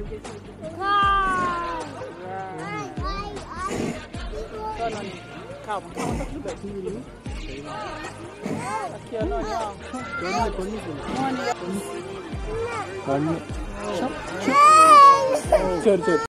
Calma, calma, tá tudo bem. Aqui, ó, não, ó. Sério, sério.